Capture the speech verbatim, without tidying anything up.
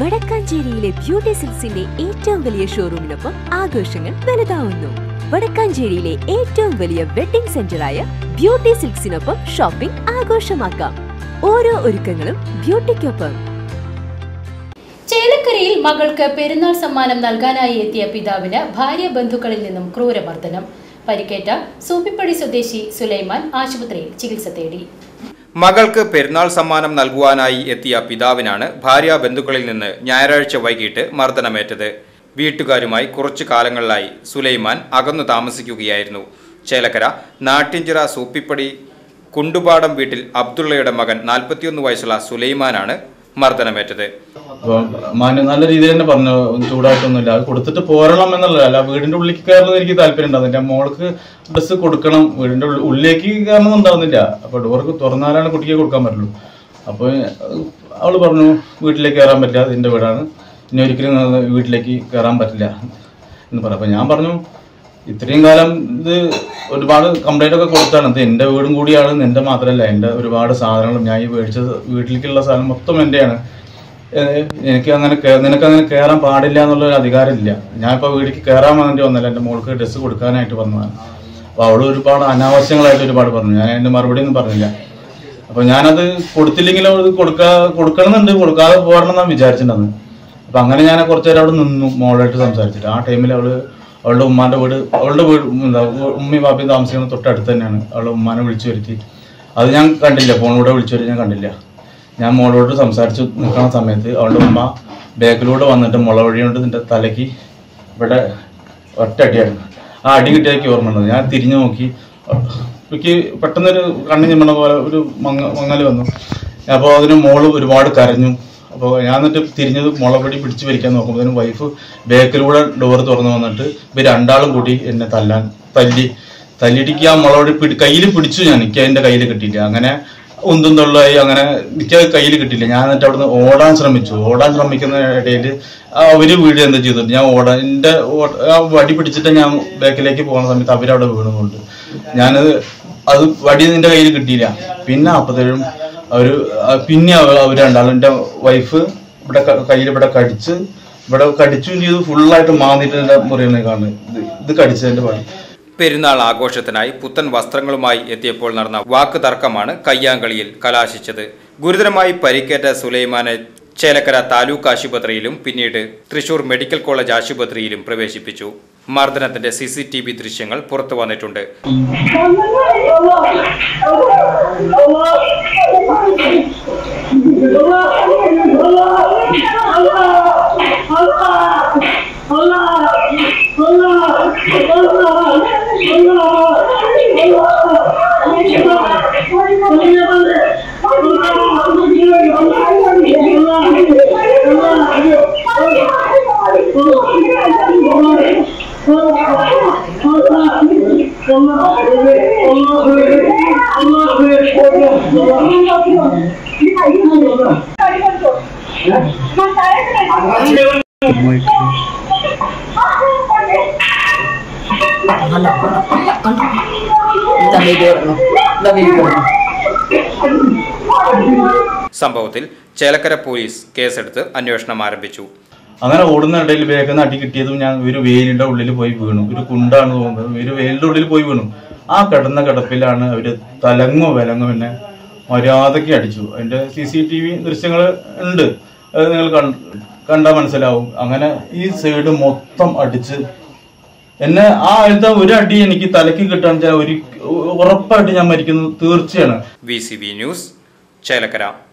വടക്കാഞ്ചേരിയിലെ beauty സിൽക്സിന്റെ ഏറ്റവും വലിയ ഷോറൂമിനൊപ്പം ആഘോഷങ്ങൾ വലുതാവുന്നു. വടക്കാഞ്ചേരിയിലെ ഏറ്റവും വലിയ വെഡിംഗ് സെന്ററായ ബ്യൂട്ടി സിൽക്സിനൊപ്പം ഷോപ്പിംഗ് ആഘോഷമാക്കാം. ഓരോ ഒരുക്കങ്ങളും ബ്യൂട്ടിക്കൊപ്പം. ചേലക്കരയിൽ മകൾക്ക് പെരുന്നാൾ സമ്മാനം നൽകാനായി എത്തിയ പിതാവിന് ഭാര്യ ബന്ധുക്കളിൽ നിന്നും ക്രൂരമർദ്ദനം. പരിക്കേറ്റ സൂപ്പിപ്പടി സ്വദേശി സുലൈമാൻ ആശുപത്രിയിൽ ചികിത്സ തേടി. മകൾക്ക് പെരുന്നാൾ സമ്മാനം നൽകുവാനായി എത്തിയ പിതാവിനാണ് ഭാര്യ ബന്ധുക്കളിൽ നിന്ന് ഞായറാഴ്ച വൈകിട്ട് മർദ്ദനമേറ്റത്. വീട്ടുകാരുമായി കുറച്ചു കാലങ്ങളിലായി സുലൈമാൻ അകന്നു താമസിക്കുകയായിരുന്നു. ചേലക്കര നാട്ടിഞ്ചിറ സൂപ്പിപ്പടി കുണ്ടുപാടം വീട്ടിൽ അബ്ദുള്ളയുടെ മകൻ നാൽപ്പത്തിയൊന്ന് വയസ്സുള്ള സുലൈമാനാണ് മർദ്ദനമേറ്റത്. നല്ല രീതിയിൽ തന്നെ പറഞ്ഞു, ചൂടായിട്ടൊന്നുമില്ല. അത് കൊടുത്തിട്ട് പോരണം എന്നുള്ളതല്ല, അല്ല വീടിന്റെ ഉള്ളിലേക്ക് കയറണമെന്ന് എനിക്ക് താല്പര്യം ഉണ്ടാകുന്നില്ല. മോൾക്ക് ഡ്രസ്സ് കൊടുക്കണം, വീടിന്റെ ഉള്ളിലേക്ക് കയറണം ഉണ്ടാവുന്നില്ല. അപ്പൊ ഡോർക്ക് തുറന്നാലാണ് കുട്ടിക്ക് കൊടുക്കാൻ പറ്റുള്ളൂ. അപ്പൊ അവള് പറഞ്ഞു വീട്ടിലേക്ക് കയറാൻ പറ്റില്ല, അതിന്റെ വീടാണ്, ഇനി ഒരിക്കലും വീട്ടിലേക്ക് കയറാൻ പറ്റില്ല എന്ന് പറഞ്ഞു. അപ്പൊ ഞാൻ പറഞ്ഞു ഇത്രയും കാലം ഇത് ഒരുപാട് കംപ്ലൈന്റ് ഒക്കെ കൊടുത്താണ്, ഇത് എന്റെ വീടും കൂടിയാണ്, എന്റെ മാത്രമല്ല എന്റെ ഒരുപാട് സാധനങ്ങളും ഞാൻ ഈ മേടിച്ച വീട്ടിലേക്കുള്ള സാധനം മൊത്തം എന്റെയാണ്. എനിക്ക് അങ്ങനെ നിനക്ക് അങ്ങനെ കയറാൻ പാടില്ല എന്നുള്ളൊരു അധികാരമില്ല. ഞാനിപ്പോൾ വീട്ടിലേക്ക് കയറാൻ വേണ്ടി വന്നല്ല, എൻ്റെ മോൾക്ക് ഡ്രസ്സ് കൊടുക്കാനായിട്ട് വന്നതാണ്. അപ്പോൾ അവൾ ഒരുപാട് അനാവശ്യങ്ങളായിട്ട് ഒരുപാട് പറഞ്ഞു. ഞാൻ എൻ്റെ മറുപടി ഒന്നും പറഞ്ഞില്ല. അപ്പോൾ ഞാനത് കൊടുത്തില്ലെങ്കിൽ അവൾ കൊടുക്കാ കൊടുക്കണമെന്നുണ്ട്, കൊടുക്കാതെ പോകണം എന്നാണ് വിചാരിച്ചിട്ടുണ്ടെന്ന്. അപ്പം അങ്ങനെ ഞാൻ കുറച്ച് നേരം അവിടെ നിന്നു മോളായിട്ട് സംസാരിച്ചിട്ട്. ആ ടൈമിൽ അവൾ അവളുടെ ഉമ്മാൻ്റെ വീട് അവളുടെ വീട് എന്താ ഉമ്മയും പാപ്പയും താമസിക്കുന്ന തൊട്ടടുത്ത് തന്നെയാണ്. അവളുടെ ഉമ്മാനെ വിളിച്ചു വരുത്തി. അത് ഞാൻ കണ്ടില്ല, ഫോണിലൂടെ വിളിച്ചു വരുത്തി ഞാൻ കണ്ടില്ല. ഞാൻ മോളോട് സംസാരിച്ച് നിൽക്കുന്ന സമയത്ത് അവളുടെ ഉമ്മ ബാക്കിലൂടെ വന്നിട്ട് മുള വഴി കൊണ്ട് നിന്റെ തലയ്ക്ക് ഇവിടെ ഒറ്റ അടിയായിരുന്നു. ആ അടി കിട്ടിയാക്കി ഓർമ്മ ഉണ്ടത്. ഞാൻ തിരിഞ്ഞു നോക്കി, എനിക്ക് പെട്ടെന്നൊരു കണ്ണു ചിമ്മണ പോലെ ഒരു മങ്ങ മങ്ങല് വന്നു. അപ്പോൾ അതിന് മോള് ഒരുപാട് കരഞ്ഞു. അപ്പോൾ ഞാൻ എന്നിട്ട് തിരിഞ്ഞത് മുളപൊടി പിടിച്ച് വലിക്കാൻ നോക്കുമ്പോൾ വൈഫ് ബാക്കിലൂടെ ഡോറ് തുറന്നു വന്നിട്ട് ഇവർ രണ്ടാളും കൂടി എന്നെ തല്ലാൻ തല്ലി തല്ലിടിക്ക് ആ മുളപൊടി പിടി കയ്യിൽ പിടിച്ചു. ഞാൻ എനിക്ക് അതിൻ്റെ കയ്യിൽ കിട്ടിയില്ല. അങ്ങനെ ഒന്നും തൊള്ളായി, അങ്ങനെ എനിക്ക് കയ്യിൽ കിട്ടില്ല. ഞാൻ എന്നിട്ട് അവിടുന്ന് ഓടാൻ ശ്രമിച്ചു. ഓടാൻ ശ്രമിക്കുന്ന ഇടയിൽ അവര് വീട് എന്താ ചെയ്തിട്ട് ഞാൻ ഓടാൻ എൻ്റെ ആ വടി പിടിച്ചിട്ട് ഞാൻ ബാക്കിലേക്ക് പോകുന്ന സമയത്ത് അവരവിടെ വീണുകൊണ്ട് ഞാനത് അത് വടി നിന്റെ കയ്യിൽ കിട്ടിയില്ല. പിന്നെ അപ്പത്തേഴും അവര് പിന്നെ അവർ രണ്ടാളും എൻ്റെ വൈഫ് ഇവിടെ കയ്യിൽ ഇവിടെ കടിച്ച് ഇവിടെ കടിച്ചും ചെയ്ത് ഫുള്ളായിട്ട് മാന്നിട്ട് എൻ്റെ മുറിയിൽ കാണുന്നത് ഇത് കടിച്ചതിൻ്റെ പണി. പെരുന്നാൾ ആഘോഷത്തിനായി പുത്തൻ വസ്ത്രങ്ങളുമായി എത്തിയപ്പോൾ നടന്ന വാക്ക് തർക്കമാണ് കയ്യാങ്കളിയിൽ കലാശിച്ചത്. ഗുരുതരമായി പരിക്കേറ്റ സുലൈമാനെ ചേലക്കര താലൂക്ക് ആശുപത്രിയിലും പിന്നീട് തൃശൂർ മെഡിക്കൽ കോളേജ് ആശുപത്രിയിലും പ്രവേശിപ്പിച്ചു. മർദ്ദനത്തിന്റെ സി സി ടി വി ദൃശ്യങ്ങൾ പുറത്തു വന്നിട്ടുണ്ട്. സംഭവത്തിൽ ചേലക്കര പോലീസ് കേസെടുത്ത് അന്വേഷണം ആരംഭിച്ചു. അങ്ങനെ ഓടുന്ന ഇടയിൽ വേഗം അടി കിട്ടിയതും ഞാൻ ഒരു വെയിലിന്റെ ഉള്ളിൽ പോയി വീണു. ഒരു കുണ്ടാണ് തോന്നുന്നത്, ഒരു വെയിലിന്റെ ഉള്ളിൽ പോയി വീണു. ആ കിടന്ന കിടപ്പിലാണ് അവര് തലങ്ങോ വിലങ്ങോ എന്നെ മര്യാദയ്ക്ക് അടിച്ചു. അതിന്റെ സി സി ടി വി ദൃശ്യങ്ങൾ ഉണ്ട്, അത് നിങ്ങൾ കണ്ടാൽ മനസ്സിലാവും. അങ്ങനെ ഈ സൈഡ് മൊത്തം അടിച്ച് എന്നെ ആ അടുത്ത ഒരു അടി എനിക്ക് തലയ്ക്ക് കിട്ടാൻ ഒരു ഉറപ്പായിട്ട് ഞാൻ മരിക്കുന്നത് തീർച്ചയാണ്. V C B news Chelakkara.